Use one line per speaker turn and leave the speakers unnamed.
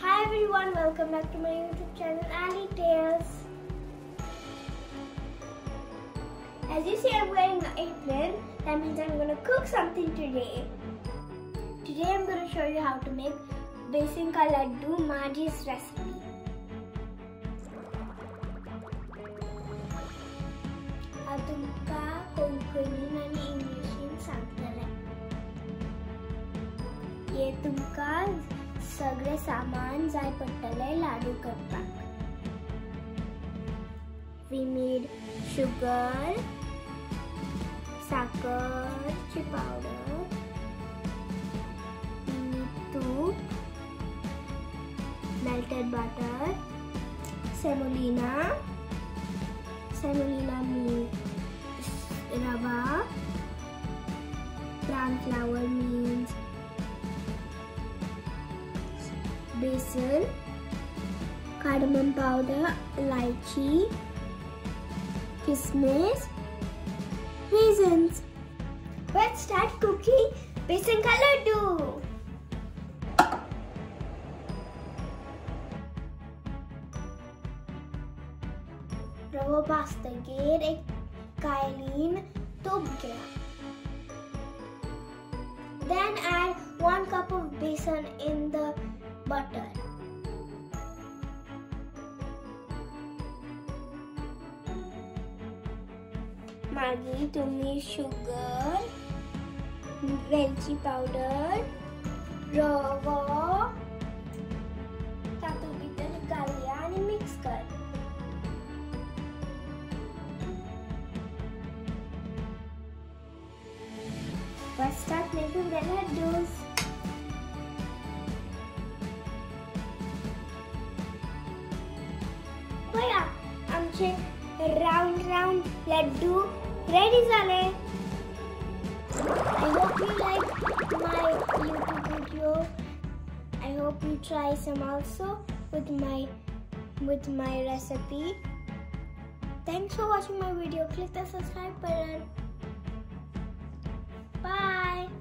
Hi everyone, welcome back to my YouTube channel AleeTales. As you see, I'm wearing an apron. That means I'm going to cook something today. Today I'm going to show you how to make besan ka laddu, Maa Aaji's recipe. तुमका कोंकणी आणि इंग्लिशीन सांगतले. ये तुमका सगळे सामान जाय पडटले लाडू करपाक. We need sugar, साखरची powder, तूप, melted butter, semolina means rava, brown flour means besan, cardamom powder, lychee, kismis, raisins. Let's start cooking besan ka laddu. रवा भाजतगीर एक कायलीन तूप घ्या. Then add 1 cup of besan in the butter. मागीर तुम्ही sugar, वेलची powder, रवा तातूंत भितर घालया आनी मिक्स कर. Let's start making the ladoos. बघा आमचे round laddu ready झाले. I hope you like my YouTube video. I hope you try some also with my recipe. Thanks for watching my video. Click the subscribe button. Bye.